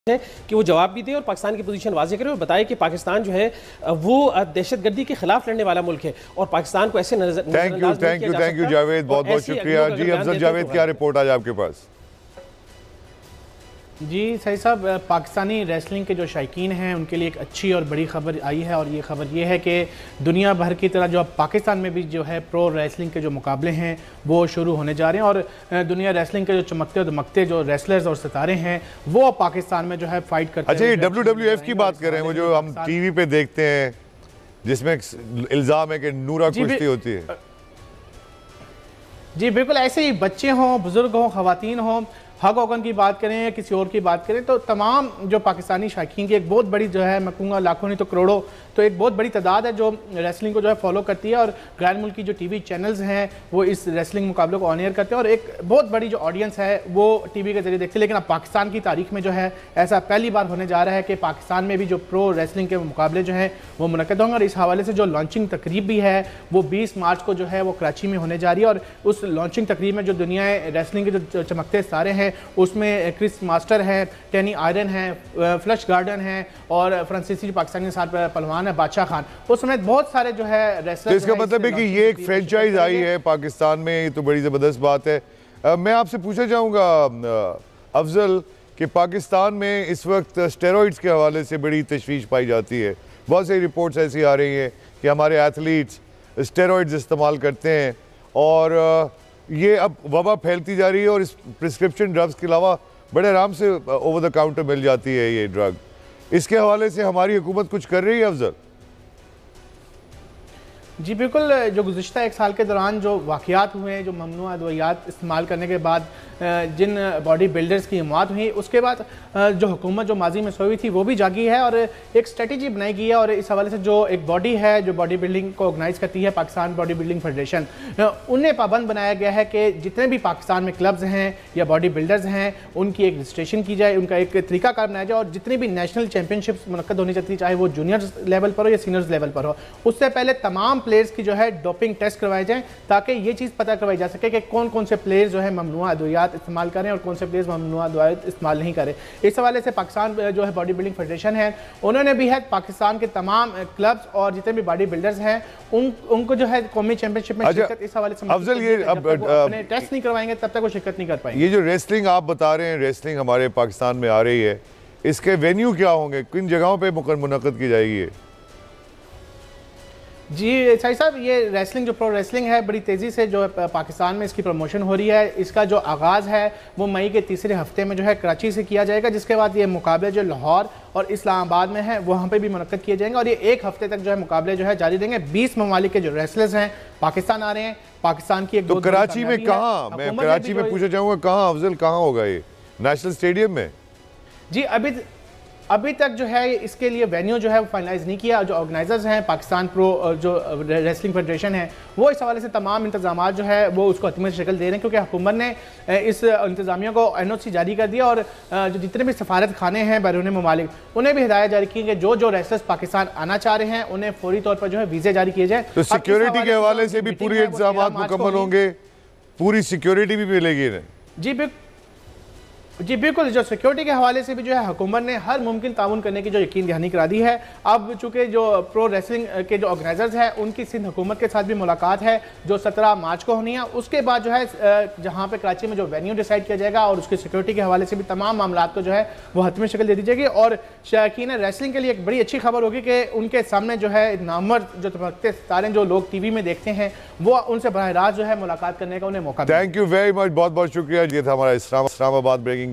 है कि वो जवाब भी दे और पाकिस्तान की पोजीशन वाज़ेह करे और बताए कि पाकिस्तान जो है वो दहशतगर्दी के खिलाफ लड़ने वाला मुल्क है और पाकिस्तान को ऐसे थैंक यू जावेद, बहुत बहुत शुक्रिया जी। अफजल जावेद, क्या रिपोर्ट आज आपके पास? जी सही साहब, पाकिस्तानी रेसलिंग के जो शायकीन हैं उनके लिए एक अच्छी और बड़ी खबर आई है और ये खबर ये है कि दुनिया भर की तरह जो अब पाकिस्तान में भी जो है प्रो रेसलिंग के जो मुकाबले हैं वो शुरू होने जा रहे हैं और दुनिया रेसलिंग के जो चमकते दमकते जो रेसलर्स और सितारे हैं वो अब पाकिस्तान में जो है फाइट करते हैं। अच्छा, ये WWF की बात कर रहे हैं, वो जो हम टीवी पे देखते हैं जिसमें इल्ज़ाम है कि नूरा कुश्ती होती है। जी बिल्कुल ऐसे ही, बच्चे हों, बुजुर्ग हों, खवातीन हों, हक ओगन की बात करें या किसी और की बात करें, तो तमाम जो पाकिस्तानी शायकीन की एक बहुत बड़ी जो है, मैं कहूँगा लाखों नहीं तो करोड़ों, तो एक बहुत बड़ी तादाद है जो रेसलिंग को जो है फॉलो करती है और गैर मुल्की जो टीवी चैनल्स हैं वो इस रेसलिंग मुकाबलों को ऑन एयर करते हैं और एक बहुत बड़ी जो ऑडियंस है वो टीवी के जरिए देखते हैं। लेकिन अब पाकिस्तान की तारीख में जो है ऐसा पहली बार होने जा रहा है कि पाकिस्तान में भी जो प्रो रेसलिंग के मुकाबले जो हैं वो मुनक्किद होंगे और इस हवाले से जो लॉन्चिंग तकरीब भी है वो 20 मार्च को जो है वो कराची में होने जा रही है और उस लॉन्चिंग तकरीब में जो दुनिया रेसलिंग के जो चमकते सितारे हैं उसमें क्रिस मास्टर है, टेनी आयरन है, फ्लश गार्डन है और फ्रांसीसी पाकिस्तानी के साथ पहलवान है बादशाह खान, उस समय बहुत सारे जो है रेसलर। तो इसका मतलब है कि ये एक फ्रेंचाइज आई है पाकिस्तान में, ये तो बड़ी ज़बरदस्त बात है। मैं आपसे पूछना चाहूँगा अफजल कि पाकिस्तान में इस वक्त स्टेरॉइड्स के हवाले से बड़ी तशवीश पाई जाती है, बहुत सारी रिपोर्ट्स ऐसी आ रही हैं कि हमारे एथलीट्स स्टेरॉइड्स इस्तेमाल करते हैं और ये अब वबा फैलती जा रही है और इस प्रिस्क्रिप्शन ड्रग्स के अलावा बड़े आराम से ओवर द काउंटर मिल जाती है ये ड्रग। इसके हवाले से हमारी हुकूमत कुछ कर रही है अफजल? जी बिल्कुल, जो गुज़िश्ता एक साल के दौरान जो वाक़यात हुए हैं, जो ममनुआ अद्वियात इस्तेमाल करने के बाद जिन बॉडी बिल्डर्स की मौत हुई, उसके बाद जो हुकूमत जो माजी में सोई थी वो भी जागी है और एक स्ट्रेटजी बनाई गई है और इस हवाले से जो एक बॉडी है जो बॉडी बिल्डिंग को ऑर्गेनाइज करती है पाकिस्तान बॉडी बिल्डिंग फेडरेशन, उन्हें पाबंद बनाया गया है कि जितने भी पाकिस्तान में क्लब्स हैं या बॉडी बिल्डर्स हैं उनकी एक रजिस्ट्रेशन की जाए, उनका एक तरीकाकार बनाया जाए और जितनी भी नेशनल चैंपियनशिप्स मुनक्कद होनी चाहिए, चाहे वो जूनियर्स लेवल पर हो या सीनियर्स लेवल पर हो, उससे पहले तमाम प्लेयर्स की जो है डोपिंग टेस्ट करवाए जाएं ताकि ये चीज़ पता करवाई जा सके कि कौन कौन से प्लेयर्स जो है ममनुआ अद्वियात इस्तेमाल करें और कौन से प्लेयर्स ममनुआ अद्वियात इस्तेमाल नहीं करें। इस हवाले से पाकिस्तान जो है बॉडी बिल्डिंग फेडरेशन है उन्होंने भी है पाकिस्तान के तमाम क्लब्स और जितने भी बॉडी बिल्डर्स हैं उनको जो है कौमी चैंपियनशिप में शिरकत इस हवाले से अफजल ये अब अपने टेस्ट नहीं करवाएंगे तब तक वो शिरकत नहीं कर पाएंगे। ये जो रेसलिंग आप बता रहे हैं, रेसलिंग हमारे पाकिस्तान में आ रही है, इसके वेन्यू क्या होंगे, किन जगहों पर मुनक्किद की जाएगी? जी शाही साहब, ये रेसलिंग जो प्रो रेसलिंग है बड़ी तेज़ी से जो है पाकिस्तान में इसकी प्रमोशन हो रही है। इसका जो आगाज़ है वो मई के तीसरे हफ्ते में जो है कराची से किया जाएगा, जिसके बाद ये मुकाबले जो लाहौर और इस्लामाबाद में है वहाँ पे भी मुनक्किद किए जाएंगे और ये एक हफ्ते तक जो है मुकाबले जो है जारी रहेंगे। 20 ममालिक के जो रेसलर्स हैं पाकिस्तान आ रहे हैं। पाकिस्तान की एक तो कराची में कहाँ, मैं कराची में पूछना चाहूँगा कहाँ अफजल, कहाँ होगा ये? नेशनल स्टेडियम में? जी अभी तक जो है इसके लिए वेन्यू जो है वो फाइनलाइज नहीं किया। जो ऑर्गेनाइजर्स हैं पाकिस्तान प्रो जो रेसलिंग फेडरेशन है वो इस हवाले से तमाम इंतजाम जो है वो उसको हतमी शक्ल दे रहे हैं क्योंकि हुकूमत ने इस इंतजामिया को NOC जारी कर दिया और जो जितने भी सफारत खाने हैं बैरून ममालिक उन्हें भी हिदायत जारी की कि जो रेसलर्स पाकिस्तान आना चाह रहे हैं उन्हें फौरी तौर पर जो है वीज़े जारी किए जाए। तो सिक्योरिटी के हवाले से भी पूरे इंतजाम मुकम्मल होंगे, पूरी सिक्योरिटी भी मिलेगी इन्हें? जी बिल्कुल, जो सिक्योरिटी के हवाले से भी जो है हुकूमत ने हर मुमकिन ताउन करने की जो यकीन दहानी करा दी है। अब चूँकि जो प्रो रेसलिंग के जो ऑर्गेनाइजर्स हैं उनकी सिंध हुकूमत के साथ भी मुलाकात है जो 17 मार्च को होनी है। उसके बाद जो है जहाँ पे कराची में जो वेन्यू डिसाइड किया जाएगा और उसकी सिक्योरिटी के हवाले से भी तमाम मामला को जो है वो हतमी शक्ल दे दी जाएगी और शायकीन रेसलिंग के लिए एक बड़ी अच्छी खबर होगी कि उनके सामने जो है नामवर जो तमकते सितारे जो लोग TV में देखते हैं वो उनसे बराह रास्त जो है मुलाकात करने का उन्हें मौका। थैंक यू वेरी मच, बहुत बहुत शुक्रिया। ये था हमारा इस्लामाबाद ब्रेकिंग